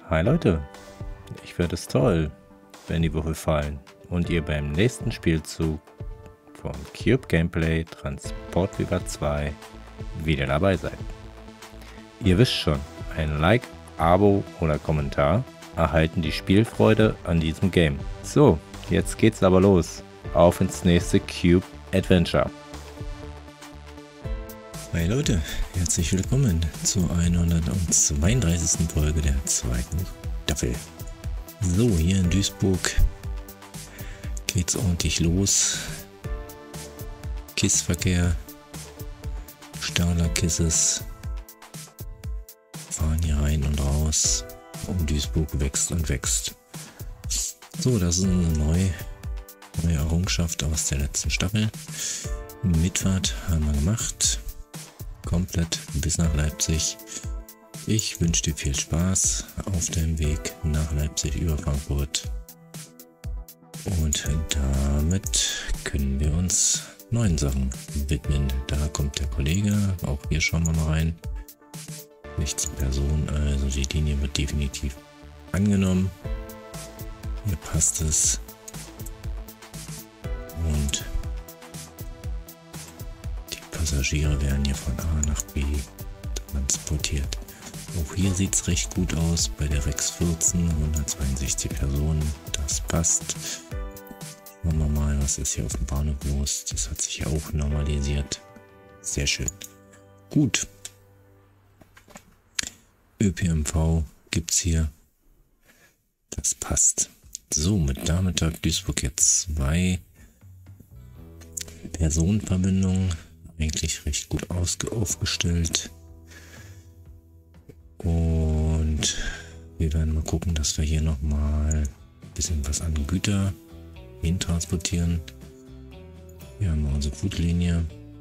Hi Leute, ich finde es toll, wenn die Würfel fallen und ihr beim nächsten Spielzug vom Cube Gameplay Transport Fever 2 wieder dabei seid. Ihr wisst schon, ein Like, Abo oder Kommentar erhalten die Spielfreude an diesem Game. So, jetzt geht's aber los. Auf ins nächste Cube Adventure. Hi Leute, herzlich willkommen zur 132. Folge der zweiten Staffel. So, hier in Duisburg geht's ordentlich los. KISS-Verkehr, Stahler-Kisses fahren hier rein und raus und Duisburg wächst und wächst. So, das ist eine neue Errungenschaft aus der letzten Staffel. Mitfahrt haben wir gemacht. Komplett bis nach Leipzig. Ich wünsche dir viel Spaß auf dem Weg nach Leipzig über Frankfurt. Und damit können wir uns neuen Sachen widmen. Da kommt der Kollege. Auch hier schauen wir mal rein. 16 Personen, also die Linie wird definitiv angenommen. Hier passt es. Und Passagiere werden hier von A nach B transportiert. Auch hier sieht es recht gut aus bei der Rex 14, 162 Personen, das passt. Schauen wir mal, was ist hier auf dem Bahnhof los. Das hat sich auch normalisiert. Sehr schön. Gut. ÖPNV gibt es hier. Das passt. So, mit Nachmittag Duisburg jetzt 2 Personenverbindungen. Eigentlich recht gut aufgestellt. Und wir werden mal gucken, dass wir hier nochmal ein bisschen was an Güter hin transportieren. Hier haben wir unsere Foodlinie.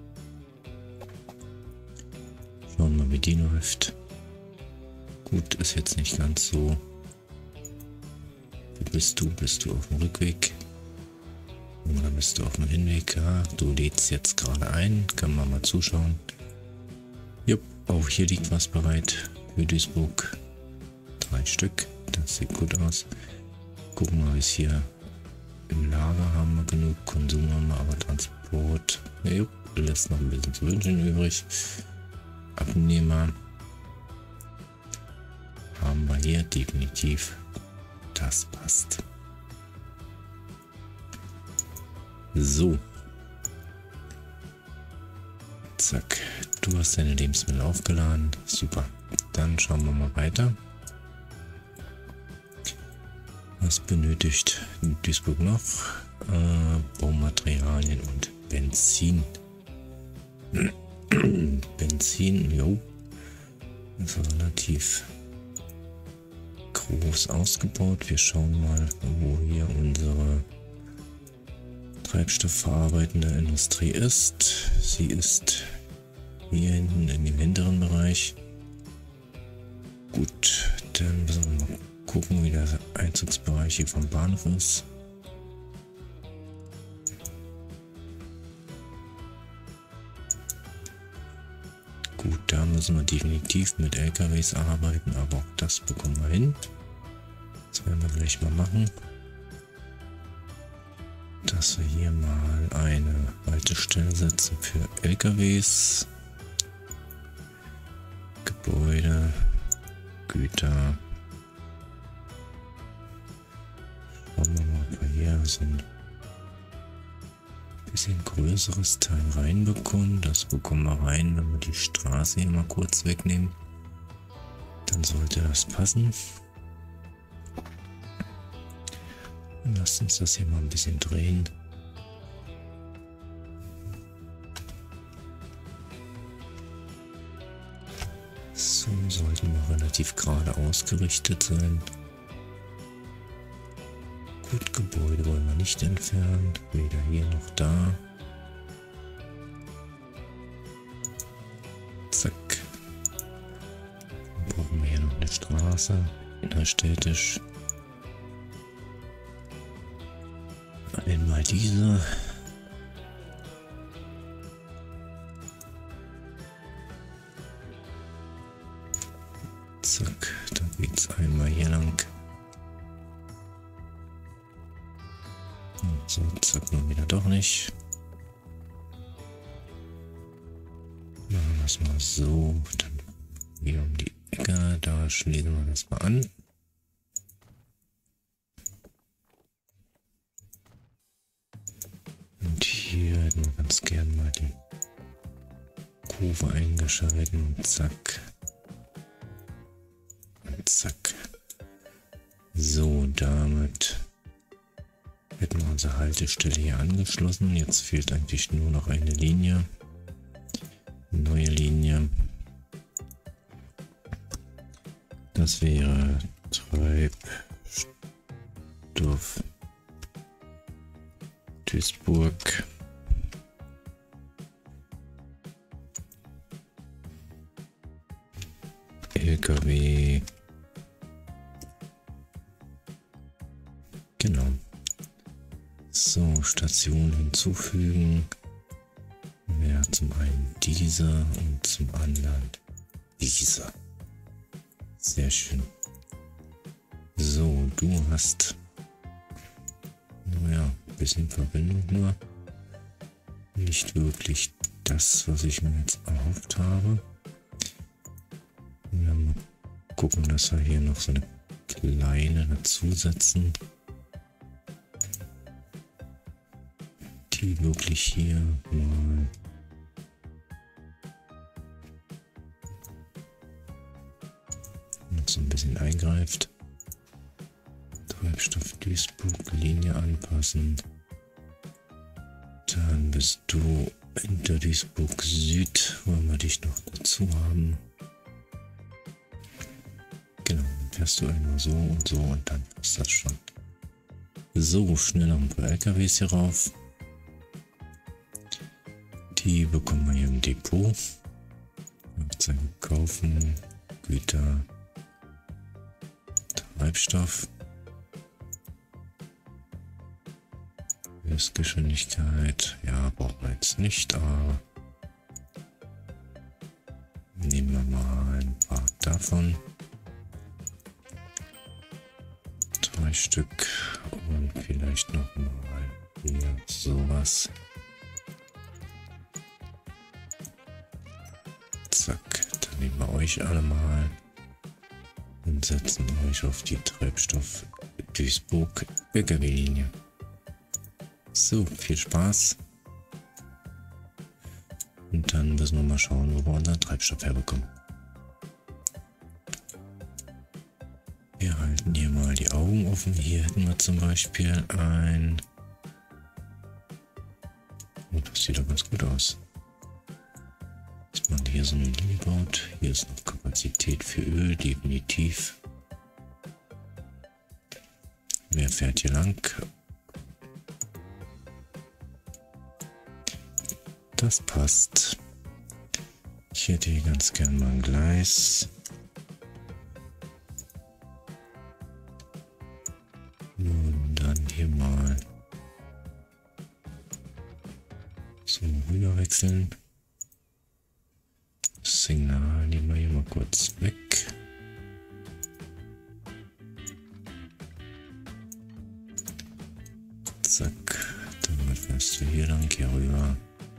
Schauen wir mal, wie die läuft. Gut, ist jetzt nicht ganz so. Wie bist du? Bist du auf dem Rückweg? Oder bist du auf dem Hinweg? Ja, du lädst jetzt gerade ein. Können wir mal zuschauen. Jupp, auch hier liegt was bereit für Duisburg. 3 Stück. Das sieht gut aus. Gucken wir mal, was hier im Lager haben wir genug. Konsum haben wir, aber Transport. Jupp, lässt noch ein bisschen zu wünschen übrig. Abnehmer haben wir hier definitiv. Das passt. So. Zack. Du hast deine Lebensmittel aufgeladen. Super. Dann schauen wir mal weiter. Was benötigt Duisburg noch? Baumaterialien und Benzin. Benzin, jo. Ist relativ groß ausgebaut. Wir schauen mal, wo hier unsere treibstoffverarbeitende Industrie ist. Sie ist hier hinten in dem hinteren Bereich. Gut, dann müssen wir mal gucken, wie der Einzugsbereich hier vom Bahnhof ist. Gut, da müssen wir definitiv mit LKWs arbeiten, aber auch das bekommen wir hin. Das werden wir gleich mal machen. Dass wir hier mal eine Haltestelle setzen für LKWs, Gebäude, Güter. Schauen wir mal, ob wir hier so ein bisschen größeres Teil reinbekommen. Das bekommen wir rein, wenn wir die Straße hier mal kurz wegnehmen. Dann sollte das passen. Lasst uns das hier mal ein bisschen drehen. So sollten wir relativ gerade ausgerichtet sein. Gut, Gebäude wollen wir nicht entfernen. Weder hier noch da. Zack. Dann brauchen wir hier noch eine Straße. Innerstädtisch. Einmal diese. Zack, dann geht es einmal hier lang So, zack, nun wieder doch nicht. Machen wir es mal so. Dann hier um die Ecke. Da schließen wir das mal an. Und hier hätten wir ganz gern mal die Kurve eingeschalten. Zack. Und zack. So, damit hätten wir unsere Haltestelle hier angeschlossen. Jetzt fehlt eigentlich nur noch eine Linie. Neue Linie. Das wäre Treibstoff Duisburg. LKW. Genau. So, Station hinzufügen. Ja, zum einen dieser und zum anderen dieser. Sehr schön. So, du hast, naja, ein bisschen Verbindung nur. Nicht wirklich das, was ich mir jetzt erhofft habe. Ja, mal gucken, dass wir hier noch so eine kleine dazusetzen. Die wirklich hier mal noch so ein bisschen eingreift. Treibstoff Duisburg, Linie anpassen. Dann bist du hinter Duisburg Süd, wollen wir dich noch dazu haben. Genau, dann fährst du einmal so und dann ist das schon. So, schnell noch ein paar LKWs hier rauf. Die bekommen wir hier im Depot. Werkzeuge kaufen, Güter, Treibstoff. Höchstgeschwindigkeit, ja, brauchen wir jetzt nicht, aber nehmen wir mal ein paar davon. 3 Stück und vielleicht noch mal hier sowas. Zack, dann nehmen wir euch alle mal und setzen euch auf die Treibstoff Duisburg LKW-Linie. So, viel Spaß. Und dann müssen wir mal schauen, wo wir unseren Treibstoff herbekommen. Wir halten hier mal die Augen offen. Hier hätten wir zum Beispiel ein... Oh, das sieht doch ganz gut aus. Dass man hier so eine Linie baut. Hier ist noch Kapazität für Öl, definitiv. Wer fährt hier lang? Das passt. Ich hätte hier ganz gern mal ein Gleis. Und dann hier mal so rüber wechseln. Das Signal nehmen wir hier mal kurz weg. Zack. Dann fährst du hier lang, hier rüber.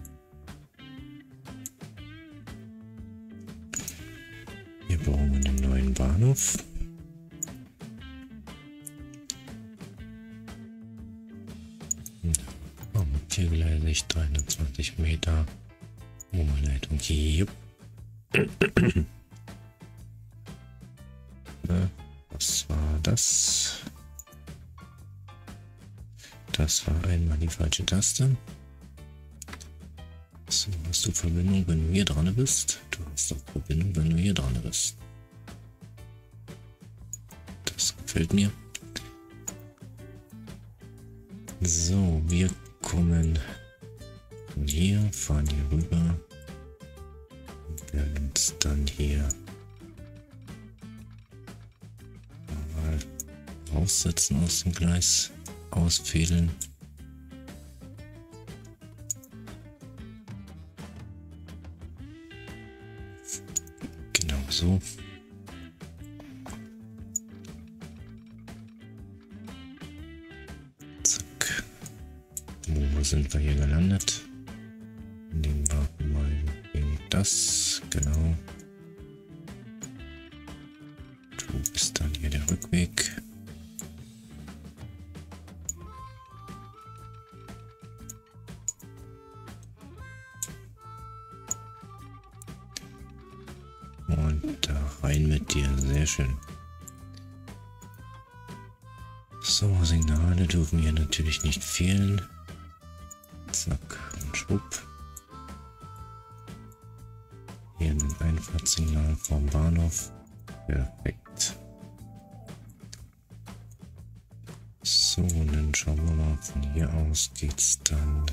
Hier brauchen wir einen neuen Bahnhof. Oh, viergleisig, 320 Meter. Oberleitung hier. Was war das? Das war einmal die falsche Taste. So, hast du Verbindung, wenn du hier dran bist? Du hast auch Verbindung, wenn du hier dran bist. Das gefällt mir. So, wir kommen von hier, fahren hier rüber und werden uns dann hier mal raussetzen aus dem Gleis, ausfädeln. Genau so. Zack. wo sind wir hier gelandet? Nehmen wir mal das, genau. Du bist dann hier der Rückweg. Und da rein mit dir, sehr schön. So, Signale dürfen hier natürlich nicht fehlen. Zack und schwupp. Hier ein Einfahrtssignal vom Bahnhof. Perfekt. So, und dann schauen wir mal, von hier aus geht's dann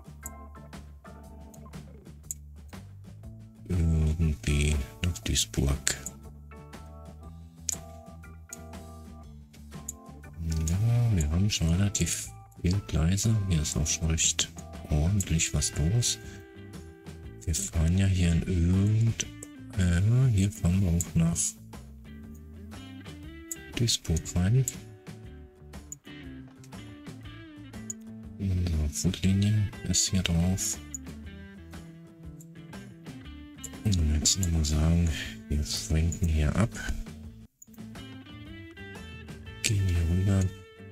irgendwie nach Duisburg. Ja, wir haben schon relativ viele Gleise. Hier ist auch schon recht ordentlich was los. Wir fahren ja hier in hier fahren wir auch nach Duisburg rein. Unsere Footlinie ist hier drauf. Und jetzt nochmal sagen, wir schwenken hier ab. Gehen hier rüber.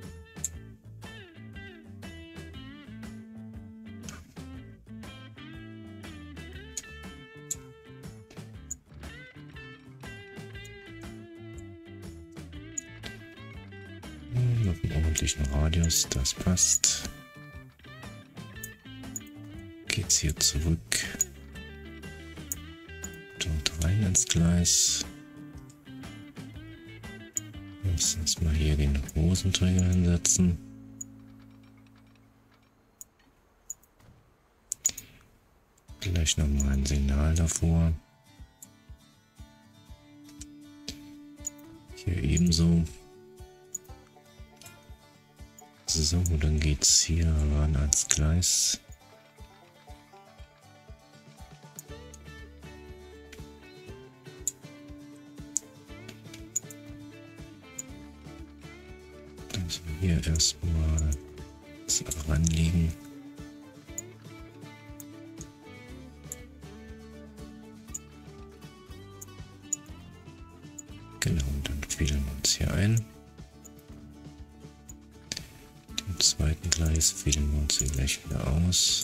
Mit einem ordentlichen Radius, das passt. Geht's hier zurück. Dort rein ins Gleis. Lass uns mal hier den Hosenträger hinsetzen. Vielleicht nochmal ein Signal davor. Hier ebenso. So, dann geht's hier ran ans Gleis. Also hier erstmal das ranlegen. Genau, und dann fädeln wir uns hier ein. Im zweiten Gleis fädeln wir uns hier gleich wieder aus.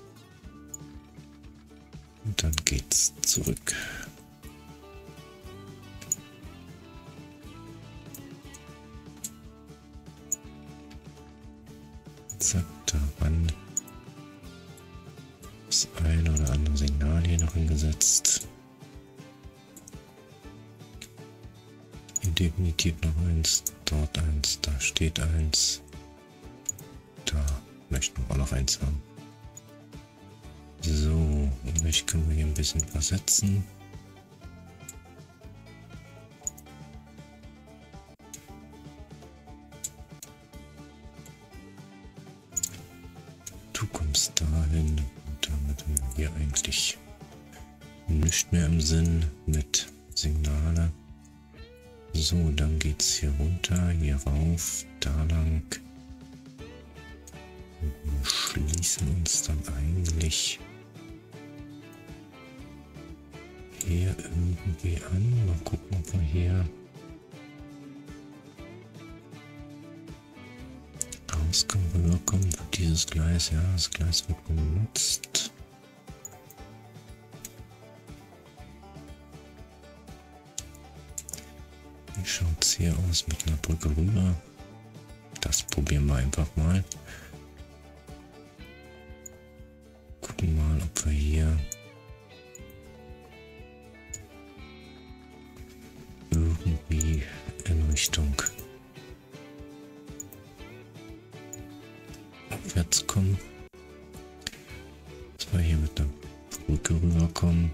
Und dann geht's zurück. Zack, daran das ein oder andere Signal hier noch hingesetzt. Hier definitiv noch eins, dort eins, da steht eins. Da möchten wir auch noch eins haben. So, und vielleicht können wir hier ein bisschen versetzen. Du kommst dahin und damit haben wir hier eigentlich nichts mehr im Sinn mit Signale. So, dann geht's hier runter, hier rauf, da lang. Und wir schließen uns dann eigentlich hier irgendwie an. Mal gucken, ob wir hier rauskommen, rüberkommen für dieses Gleis. Ja, das Gleis wird benutzt. Wie schaut es hier aus mit einer Brücke rüber? Das probieren wir einfach mal. Gucken mal, ob wir hier irgendwie in Richtung aufwärts kommen. Dass wir hier mit der Brücke rüberkommen.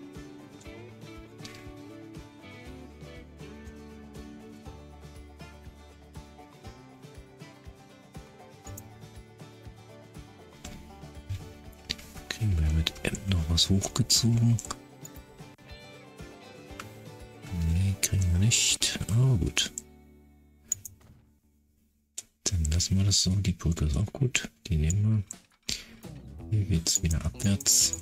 Kriegen wir mit M noch was hochgezogen? Nee, kriegen wir nicht. Aber gut. Dann lassen wir das so. Die Brücke ist auch gut. Die nehmen wir. Hier geht es wieder abwärts.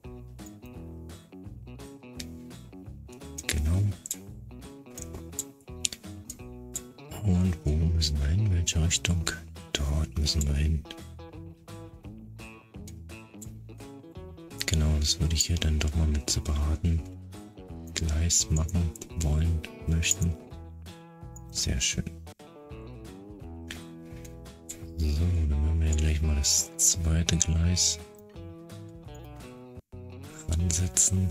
Genau. Und wo müssen wir hin? Welche Richtung? Dort müssen wir hin. Genau, das würde ich hier dann doch mal mit separaten Gleis machen wollen, möchten. Sehr schön. So, dann werden wir gleich mal das zweite Gleis ansetzen.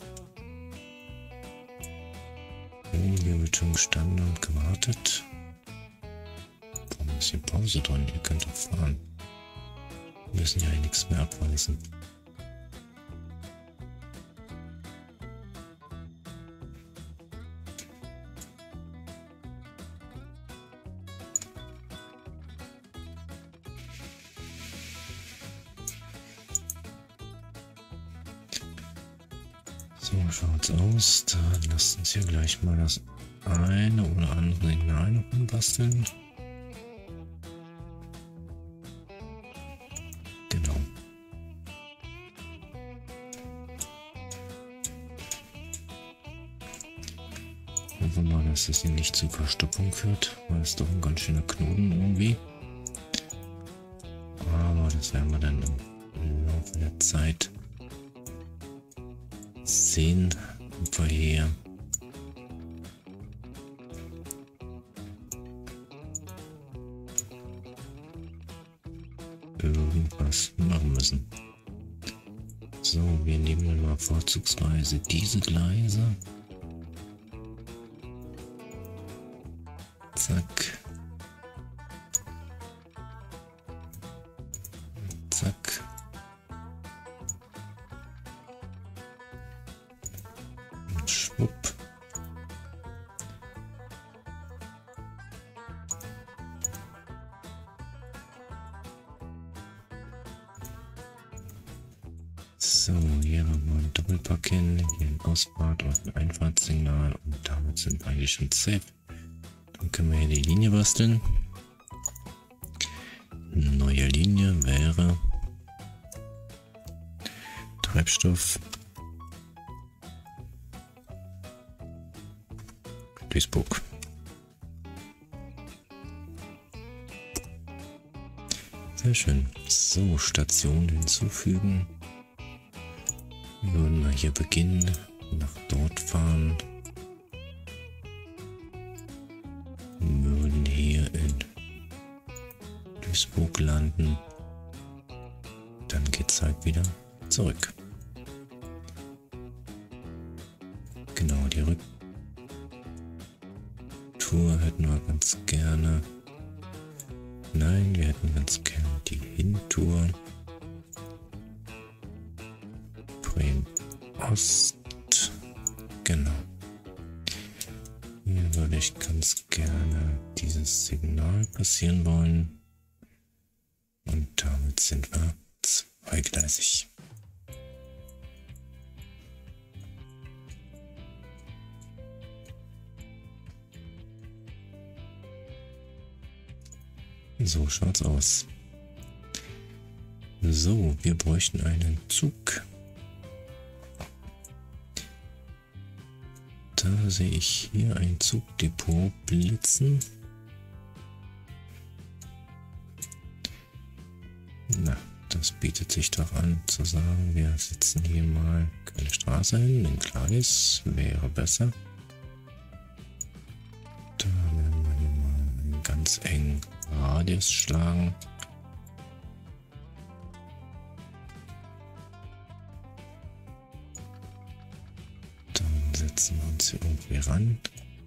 Oh, hier wird schon gestanden und gewartet. Warum ist hier Pause drin? Ihr könnt doch fahren. Wir müssen ja nichts mehr abweisen. So schaut's aus. Dann lasst uns hier gleich mal das eine oder andere Signal noch basteln. Genau. Hoffen wir mal, dass es hier nicht zu Verstopfung führt, weil es doch ein ganz schöner Knoten irgendwie. Aber das werden wir dann im Laufe der Zeit sehen, ob wir hier irgendwas machen müssen. So, wir nehmen dann mal vorzugsweise diese Gleise. Zack. Zack. Und schwupp. So, hier haben wir ein Doppelpack hin, hier ein Ausfahrt und ein Einfahrtssignal und damit sind wir eigentlich schon safe. Dann können wir hier die Linie basteln. Neue Linie wäre Treibstoff Duisburg. Sehr schön. So, Station hinzufügen. Würden wir hier beginnen, nach dort fahren. Würden hier in Duisburg landen. Dann geht's halt wieder zurück. Genau, die Rücktour hätten wir ganz gerne. Nein, wir hätten ganz gerne die Hintour. Bremen Ost. Genau. Hier würde ich ganz gerne dieses Signal passieren wollen. Und damit sind wir zweigleisig. So schaut's aus. So, wir bräuchten einen Zug. Da sehe ich hier ein Zugdepot blitzen. Na, das bietet sich doch an zu sagen, wir setzen hier mal keine Straße hin, ein Gleis wäre besser. Da werden wir hier mal einen ganz engen Radius schlagen. Dann setzen wir uns hier irgendwie ran.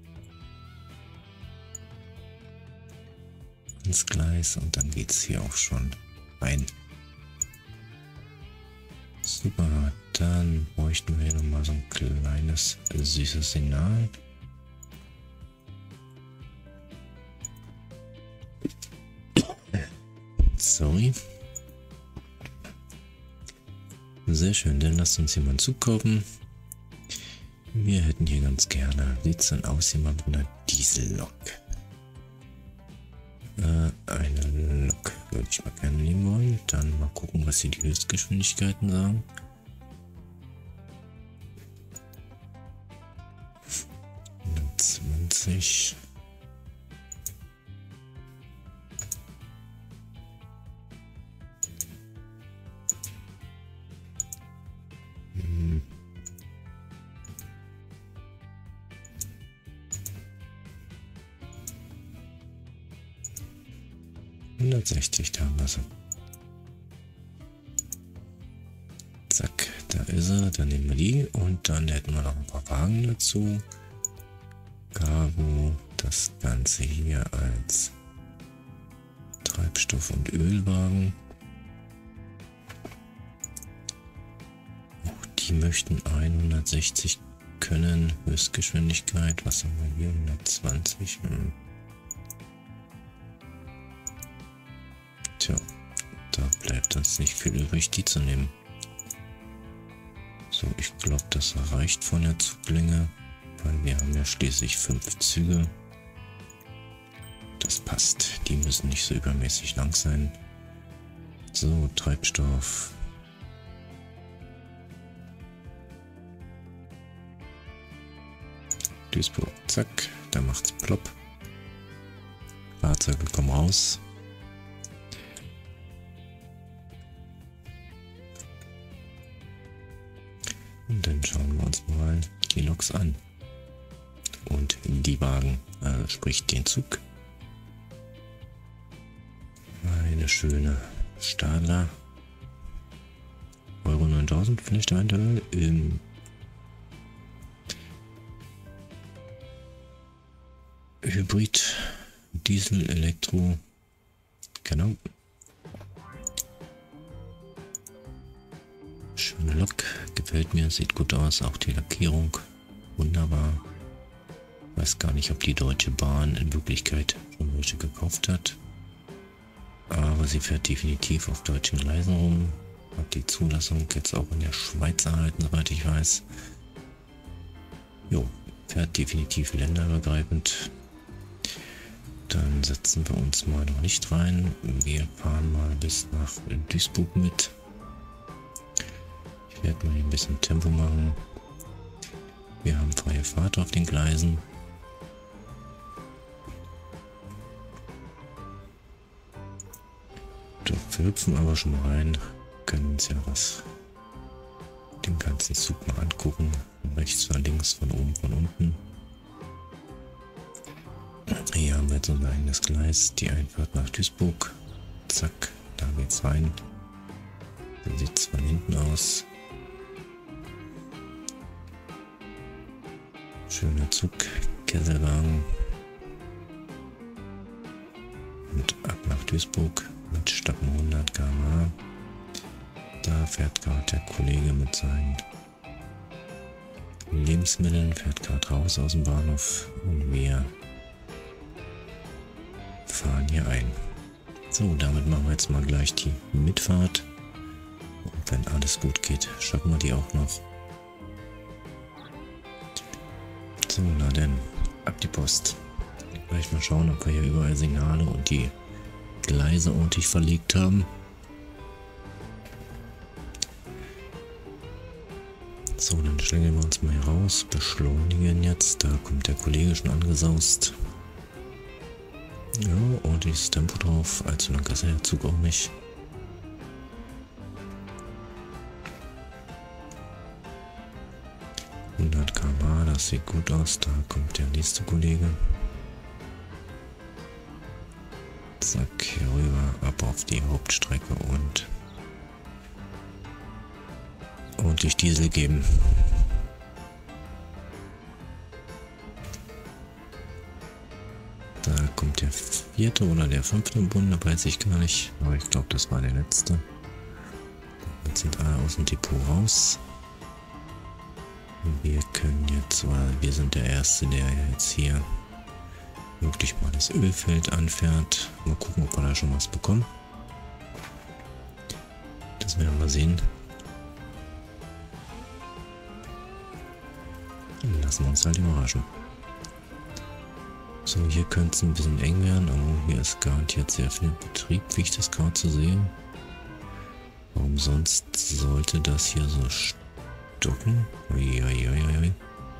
Ins Gleis und dann geht es hier auch schon rein. Super, dann bräuchten wir hier nochmal so ein kleines süßes Signal. Sorry. Sehr schön, dann lasst uns hier mal einen Zug kaufen. Wir hätten hier ganz gerne, sieht es dann aus, hier mal mit einer Diesellok. Eine Lok würde ich mal gerne nehmen wollen. Dann mal gucken, was hier die Höchstgeschwindigkeiten sagen. ...20... ...160, da haben wir sie. Zack, da ist er. Dann nehmen wir die und dann hätten wir noch ein paar Wagen dazu. Cargo, das Ganze hier als Treibstoff- und Ölwagen. Auch die möchten 160 können. Höchstgeschwindigkeit, was haben wir hier? 120. Tja, da bleibt uns nicht viel übrig, die zu nehmen. So, ich glaube, das reicht von der Zuglänge, weil wir haben ja schließlich 5 Züge. Das passt, die müssen nicht so übermäßig lang sein. So, Treibstoff. Duisburg, zack, da macht's plopp. Fahrzeuge kommen raus. Und dann schauen wir uns mal die Loks an. Und die Wagen, also sprich den Zug. Eine schöne Stadler. Euro 9000 vielleicht eventuell im Hybrid, Diesel, Elektro. Genau. Schöne Lok, gefällt mir, sieht gut aus, auch die Lackierung, wunderbar. Weiß gar nicht, ob die Deutsche Bahn in Wirklichkeit schon welche gekauft hat. Aber sie fährt definitiv auf deutschen Gleisen rum. Hat die Zulassung jetzt auch in der Schweiz erhalten, soweit ich weiß. Jo, fährt definitiv länderübergreifend. Dann setzen wir uns mal noch nicht rein. Wir fahren mal bis nach Duisburg mit. Ich werde mal ein bisschen Tempo machen. Wir haben freie Fahrt auf den Gleisen. Wir hüpfen aber schon mal rein, können uns ja den ganzen Zug mal angucken, von rechts, von links, von oben, von unten. Hier haben wir jetzt unser eigenes Gleis, die Einfahrt nach Duisburg. Zack, da geht's rein. So sieht es von hinten aus. Schöner Zug, Kesselwagen. Und ab nach Duisburg. Mit Stappen 100 km/h. Da fährt gerade der Kollege mit seinen Lebensmitteln, fährt gerade raus aus dem Bahnhof und wir fahren hier ein. So, damit machen wir jetzt mal gleich die Mitfahrt. Und wenn alles gut geht, schaffen wir die auch noch. So, na denn, ab die Post. Gleich mal schauen, ob wir hier überall Signale und die Gleise ordentlich verlegt haben. So, dann schlängeln wir uns mal hier raus, beschleunigen jetzt. Da kommt der Kollege schon angesaust. Ja, ordentliches Tempo drauf. Allzu lang ist der Zug auch nicht. km/h, das sieht gut aus. Da kommt der nächste Kollege. Zack, hier rüber, ab auf die Hauptstrecke und ordentlich Diesel geben. Da kommt der 4. oder der 5. im Bunde, weiß ich gar nicht, aber ich glaube, das war der letzte. Jetzt sind alle aus dem Depot raus. Wir können jetzt, wir sind der Erste, der jetzt hier wirklich mal das Ölfeld anfährt. Mal gucken, ob wir da schon was bekommen. Das werden wir sehen. Lassen wir uns halt überraschen. So, hier könnte es ein bisschen eng werden. Oh, hier ist garantiert sehr viel Betrieb, wie ich das gerade so sehe. Warum sonst sollte das hier so stocken? Uiuiuiui.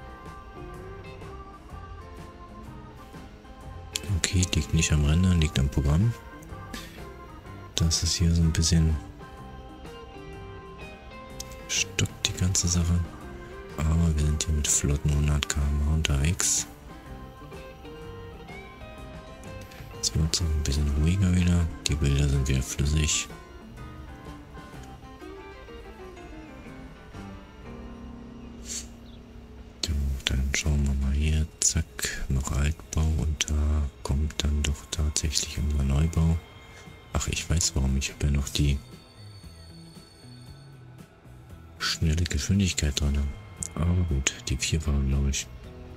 Okay, liegt nicht am Rendern, liegt am Programm. Das ist hier so ein bisschen stockt die ganze Sache. Aber wir sind hier mit flotten 100 km/h unterwegs. Es wird so ein bisschen ruhiger wieder. Die Bilder sind wieder flüssig. So, dann schauen wir mal hier. Zack, noch Altbau und da kommt dann doch tatsächlich unser Neubau. Ach, ich weiß warum. Ich habe ja noch die schnelle Geschwindigkeit dran. Aber gut, die 4 war, glaube ich.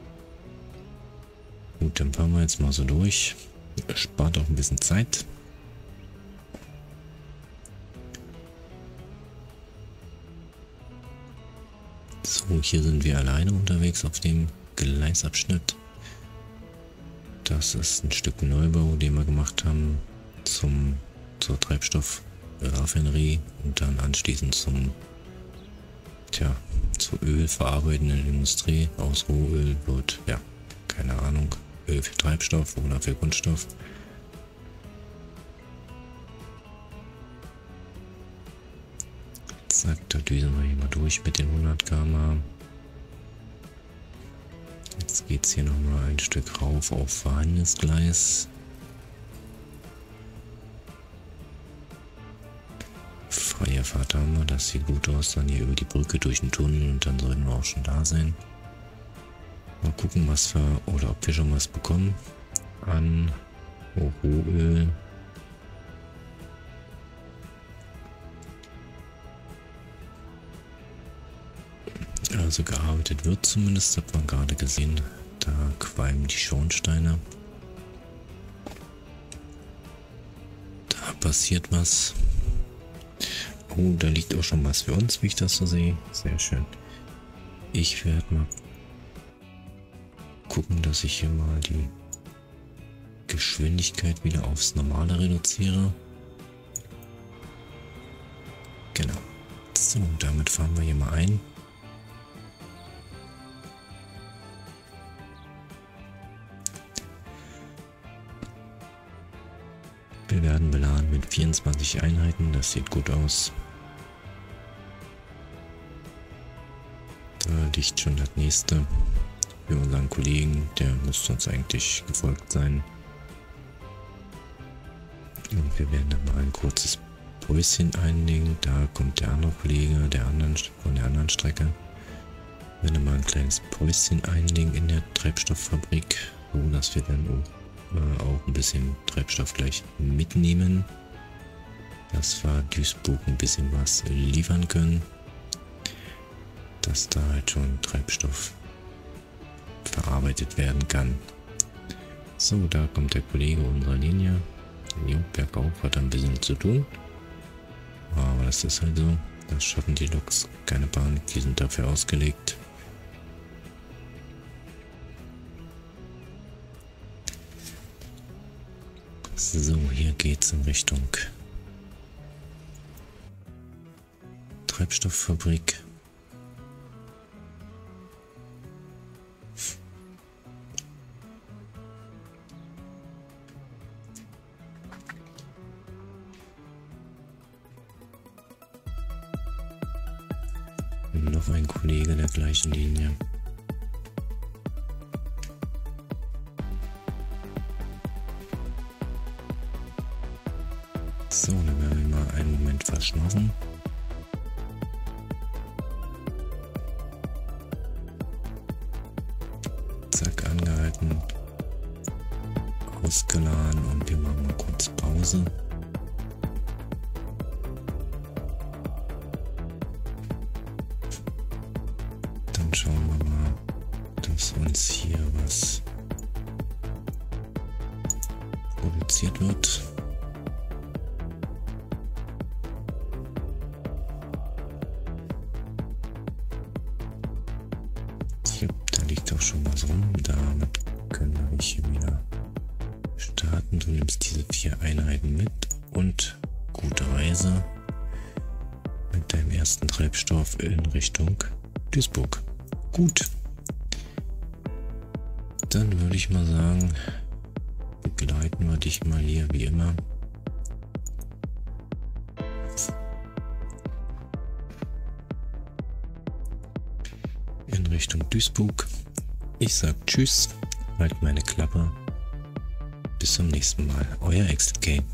Gut, dann fahren wir jetzt mal so durch. Spart auch ein bisschen Zeit. So, hier sind wir alleine unterwegs auf dem Gleisabschnitt. Das ist ein Stück Neubau, den wir gemacht haben zur Treibstoffraffinerie und dann anschließend zur Öl verarbeitenden Industrie. Aus Rohöl wird, ja, keine Ahnung, Öl für Treibstoff oder für Kunststoff. Zack, da düsen wir hier mal durch mit den 100 km/h. Jetzt geht es hier nochmal ein Stück rauf auf vorhandenes Gleis. Freie Fahrt haben wir, das sieht gut aus. Dann hier über die Brücke durch den Tunnel und dann sollten wir auch schon da sein. Mal gucken, was wir oder ob wir schon was bekommen an Rohöl. Also gearbeitet wird zumindest, hat man gerade gesehen. Da qualmen die Schornsteine. Da passiert was. Oh, da liegt auch schon was für uns, wie ich das so sehe. Sehr schön. Ich werde mal gucken, dass ich hier mal die Geschwindigkeit wieder aufs Normale reduziere. Genau. So, damit fahren wir hier mal ein. Wir werden beladen mit 24 Einheiten, das sieht gut aus. Da liegt schon das nächste für unseren Kollegen, der müsste uns eigentlich gefolgt sein. Und wir werden dann mal ein kurzes Päuschen einlegen, da kommt der andere Kollege von der anderen Strecke. Wir werden mal ein kleines Päuschen einlegen in der Treibstofffabrik, so dass wir dann auch ein bisschen Treibstoff gleich mitnehmen, dass wir Duisburg ein bisschen was liefern können, dass da halt schon Treibstoff verarbeitet werden kann. So, da kommt der Kollege unserer Linie. Jo, bergauf hat ein bisschen zu tun, aber das ist halt so, das schaffen die Loks, keine Panik, die sind dafür ausgelegt. So, hier geht's in Richtung Treibstofffabrik. Noch ein Kollege der gleichen Linie. So, dann werden wir mal einen Moment verschnaufen. Zack, angehalten. Ausgeladen und wir machen mal kurz Pause. Dann schauen wir mal, dass uns hier was produziert wird. Da liegt auch schon was rum, damit können wir ich hier wieder starten. Du nimmst diese 4 Einheiten mit und gute Reise mit deinem ersten Treibstoff in Richtung Duisburg. Gut. Dann würde ich mal sagen, begleiten wir dich mal hier wie immer. In Richtung Duisburg. Ich sag Tschüss, halt meine Klappe. Bis zum nächsten Mal. Euer Exit Game.